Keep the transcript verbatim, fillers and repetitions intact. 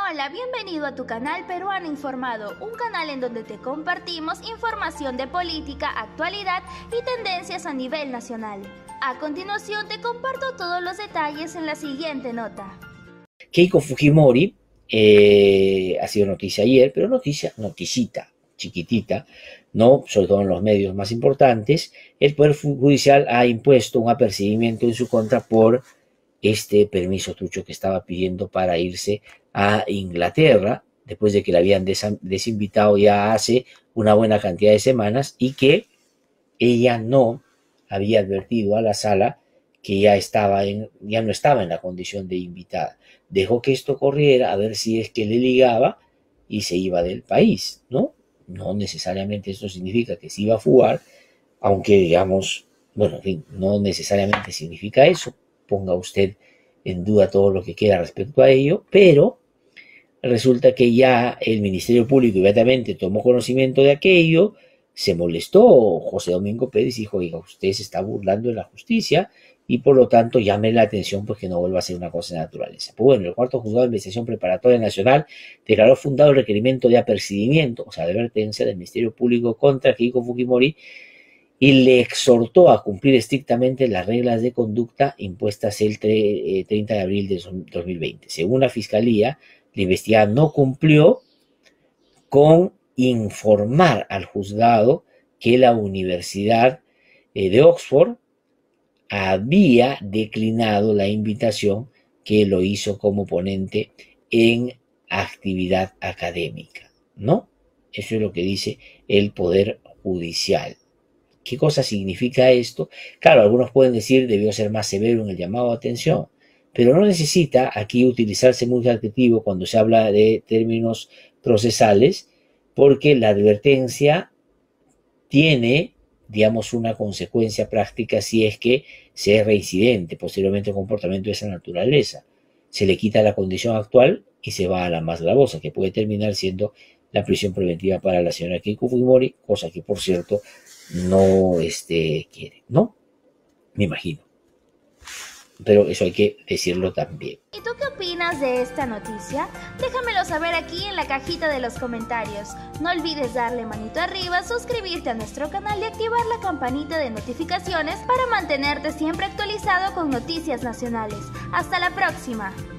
Hola, bienvenido a tu canal Peruano Informado, un canal en donde te compartimos información de política, actualidad y tendencias a nivel nacional. A continuación te comparto todos los detalles en la siguiente nota. Keiko Fujimori eh, ha sido noticia ayer, pero noticia, noticita, chiquitita, ¿no? Sobre todo en los medios más importantes. El Poder Judicial ha impuesto un apercibimiento en su contra por este permiso trucho que estaba pidiendo para irse a Inglaterra, después de que la habían desinvitado ya hace una buena cantidad de semanas y que ella no había advertido a la sala que ya, estaba en, ya no estaba en la condición de invitada. Dejó que esto corriera a ver si es que le ligaba y se iba del país, ¿no? No necesariamente esto significa que se iba a fugar, aunque digamos, bueno, en fin, no necesariamente significa eso. Ponga usted en duda todo lo que quiera respecto a ello, pero resulta que ya el Ministerio Público inmediatamente tomó conocimiento de aquello, se molestó José Domingo Pérez y dijo, oiga, usted se está burlando de la justicia y por lo tanto llame la atención pues que no vuelva a ser una cosa de naturaleza. Pues bueno, el cuarto juzgado de investigación preparatoria nacional declaró fundado el requerimiento de apercibimiento, o sea, de advertencia del Ministerio Público contra Keiko Fujimori y le exhortó a cumplir estrictamente las reglas de conducta impuestas el treinta de abril de dos mil veinte. Según la Fiscalía, la investigada no cumplió con informar al juzgado que la Universidad de Oxford había declinado la invitación que lo hizo como ponente en actividad académica, ¿no? Eso es lo que dice el Poder Judicial. ¿Qué cosa significa esto? Claro, algunos pueden decir debió ser más severo en el llamado a atención, pero no necesita aquí utilizarse mucho adjetivo cuando se habla de términos procesales, porque la advertencia tiene, digamos, una consecuencia práctica si es que se es reincidente posteriormente un comportamiento de esa naturaleza. Se le quita la condición actual y se va a la más gravosa, que puede terminar siendo la prisión preventiva para la señora Keiko Fujimori, cosa que, por cierto, no este, quiere, ¿no? Me imagino. Pero eso hay que decirlo también. ¿Y tú qué opinas de esta noticia? Déjamelo saber aquí en la cajita de los comentarios. No olvides darle manito arriba, suscribirte a nuestro canal y activar la campanita de notificaciones para mantenerte siempre actualizado con noticias nacionales. ¡Hasta la próxima!